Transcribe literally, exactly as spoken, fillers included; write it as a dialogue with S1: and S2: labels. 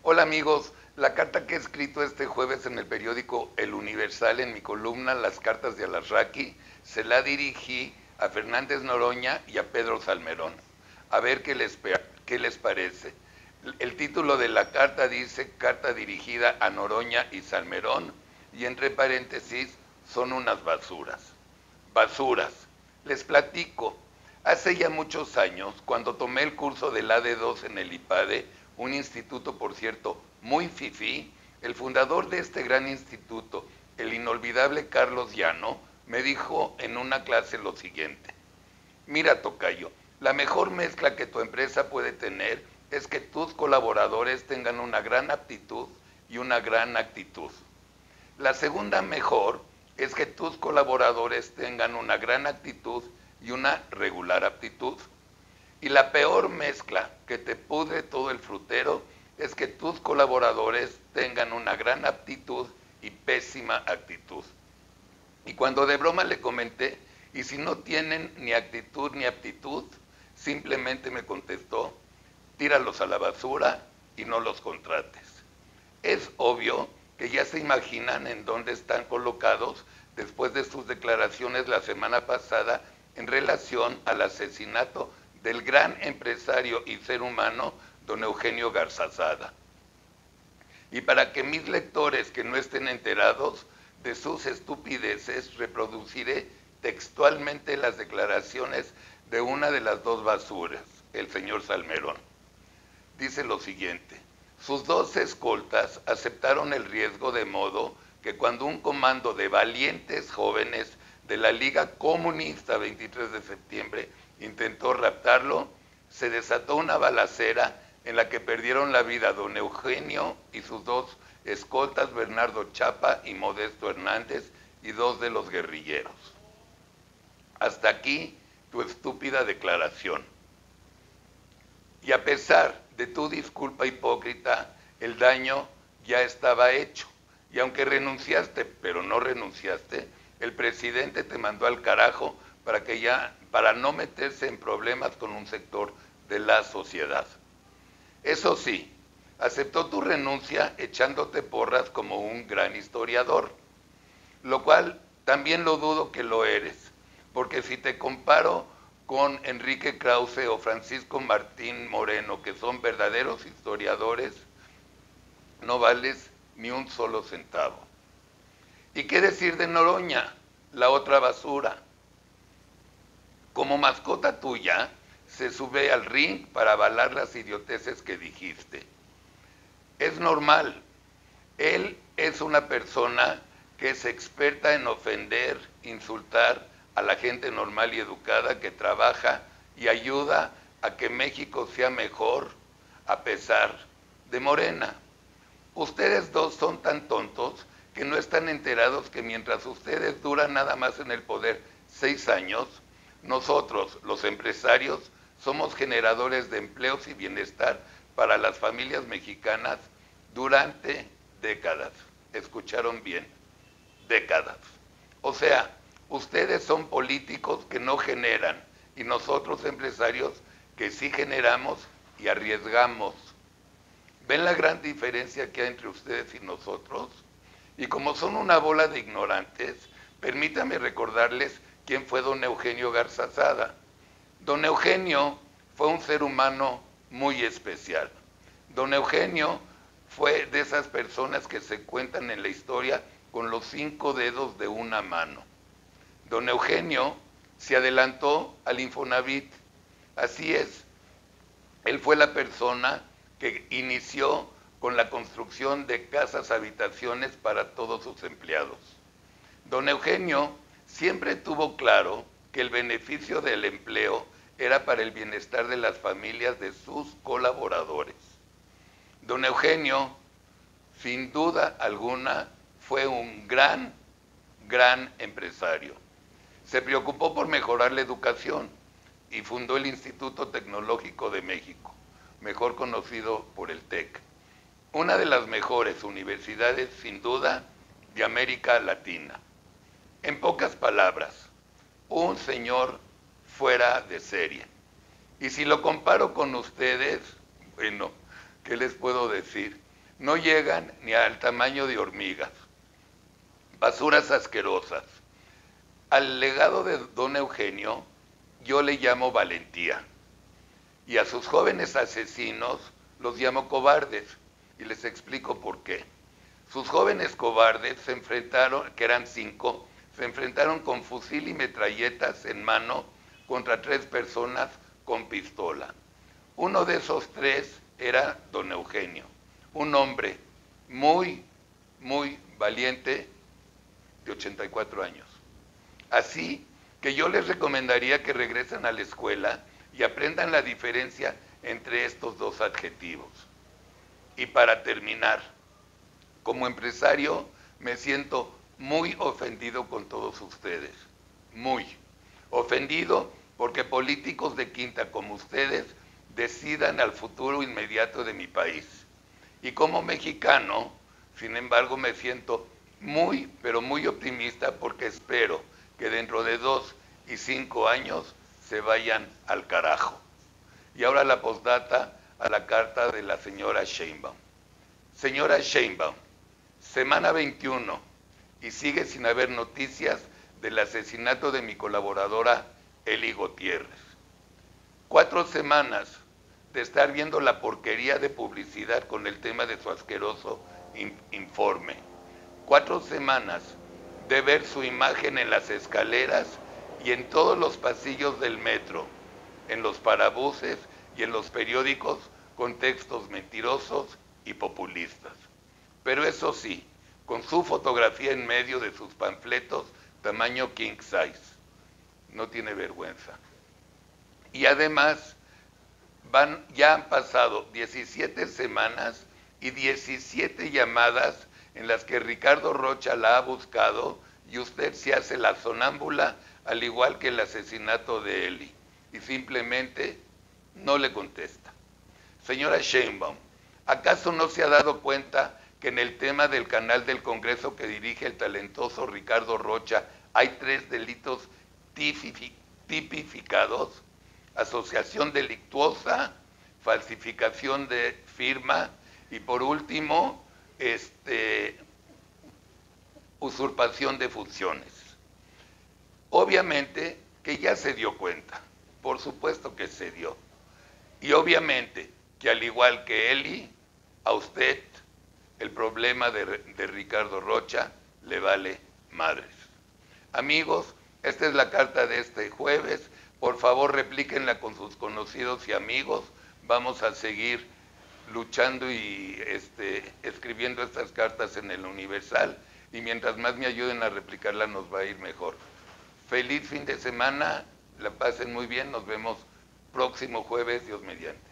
S1: Hola amigos, la carta que he escrito este jueves en el periódico El Universal en mi columna Las cartas de Alarraqui se la dirigí a Fernández Noroña y a Pedro Salmerón. A ver qué les, qué les parece. El título de la carta dice Carta dirigida a Noroña y Salmerón y entre paréntesis son unas basuras. Basuras. Les platico. Hace ya muchos años, cuando tomé el curso del A D dos en el IPADE, un instituto, por cierto, muy fifí, el fundador de este gran instituto, el inolvidable Carlos Llano, me dijo en una clase lo siguiente: mira, tocayo, la mejor mezcla que tu empresa puede tener es que tus colaboradores tengan una gran aptitud y una gran actitud. La segunda mejor es que tus colaboradores tengan una gran actitud y una regular aptitud. Y la peor mezcla que te pudre todo el frutero es que tus colaboradores tengan una gran aptitud y pésima actitud. Y cuando de broma le comenté, y si no tienen ni actitud ni aptitud, simplemente me contestó, tíralos a la basura y no los contrates. Es obvio que ya se imaginan en dónde están colocados después de sus declaraciones la semana pasada en relación al asesinato del gran empresario y ser humano don Eugenio Garzazada. Y para que mis lectores que no estén enterados de sus estupideces, reproduciré textualmente las declaraciones de una de las dos basuras, el señor Salmerón. Dice lo siguiente: sus dos escoltas aceptaron el riesgo de modo que cuando un comando de valientes jóvenes de la Liga Comunista veintitrés de septiembre intentó raptarlo, se desató una balacera en la que perdieron la vida don Eugenio y sus dos escoltas, Bernardo Chapa y Modesto Hernández, y dos de los guerrilleros. Hasta aquí tu estúpida declaración. Y a pesar de tu disculpa hipócrita, el daño ya estaba hecho. Y aunque renunciaste, pero no renunciaste, el presidente te mandó al carajo para que ya, para no meterse en problemas con un sector de la sociedad. Eso sí, aceptó tu renuncia echándote porras como un gran historiador, lo cual también lo dudo que lo eres, porque si te comparo con Enrique Krause o Francisco Martín Moreno, que son verdaderos historiadores, no vales ni un solo centavo. ¿Y qué decir de Noroña, la otra basura? Como mascota tuya, se sube al ring para avalar las idioteces que dijiste. Es normal. Él es una persona que es experta en ofender, insultar a la gente normal y educada que trabaja y ayuda a que México sea mejor a pesar de Morena. Ustedes dos son tan tontos que no están enterados que mientras ustedes duran nada más en el poder seis años, nosotros, los empresarios, somos generadores de empleos y bienestar para las familias mexicanas durante décadas. ¿Escucharon bien? Décadas. O sea, ustedes son políticos que no generan y nosotros empresarios que sí generamos y arriesgamos. ¿Ven la gran diferencia que hay entre ustedes y nosotros? Y como son una bola de ignorantes, permítanme recordarles quién fue don Eugenio Garzazada. Don Eugenio fue un ser humano muy especial. Don Eugenio fue de esas personas que se cuentan en la historia con los cinco dedos de una mano. Don Eugenio se adelantó al Infonavit. Así es, él fue la persona que inició con la construcción de casas habitaciones para todos sus empleados. Don Eugenio siempre tuvo claro que el beneficio del empleo era para el bienestar de las familias de sus colaboradores. Don Eugenio, sin duda alguna, fue un gran, gran empresario. Se preocupó por mejorar la educación y fundó el Instituto Tecnológico de México, mejor conocido por el TEC, una de las mejores universidades, sin duda, de América Latina. En pocas palabras, un señor fuera de serie. Y si lo comparo con ustedes, bueno, ¿qué les puedo decir? no llegan ni al tamaño de hormigas. Basuras asquerosas. Al legado de don Eugenio yo le llamo valentía, y a sus jóvenes asesinos los llamo cobardes, y les explico por qué. Sus jóvenes cobardes se enfrentaron, que eran cinco, se enfrentaron con fusil y metralletas en mano contra tres personas con pistola. Uno de esos tres era don Eugenio, un hombre muy, muy valiente de ochenta y cuatro años. Así que yo les recomendaría que regresen a la escuela y aprendan la diferencia entre estos dos adjetivos. Y para terminar, como empresario me siento muy ofendido con todos ustedes, muy ofendido porque políticos de quinta como ustedes decidan al futuro inmediato de mi país. Y como mexicano, sin embargo, me siento muy, pero muy optimista porque espero que dentro de dos y cinco años se vayan al carajo. Y ahora la postdata a la carta de la señora Sheinbaum. Señora Sheinbaum, semana veintiuno y sigue sin haber noticias del asesinato de mi colaboradora Eli Gutiérrez. Cuatro semanas de estar viendo la porquería de publicidad con el tema de su asqueroso informe. Cuatro semanas de ver su imagen en las escaleras y en todos los pasillos del metro, en los parabuses y en los periódicos con textos mentirosos y populistas. Pero eso sí, con su fotografía en medio de sus panfletos tamaño king size. No tiene vergüenza. Y además, van, ya han pasado diecisiete semanas y diecisiete llamadas en las que Ricardo Rocha la ha buscado y usted se hace la sonámbula, al igual que el asesinato de Eli, y simplemente no le contesta. Señora Sheinbaum, ¿acaso no se ha dado cuenta que en el tema del canal del Congreso que dirige el talentoso Ricardo Rocha hay tres delitos tipificados? Asociación delictuosa, falsificación de firma y por último, este, usurpación de funciones. Obviamente que ya se dio cuenta, por supuesto que se dio. Y obviamente que al igual que Eli, a usted el problema de, de Ricardo Rocha le vale madres. Amigos, esta es la carta de este jueves. Por favor, replíquenla con sus conocidos y amigos. Vamos a seguir luchando y este, escribiendo estas cartas en el Universal. Y mientras más me ayuden a replicarla, nos va a ir mejor. Feliz fin de semana. La pasen muy bien. Nos vemos próximo jueves, Dios mediante.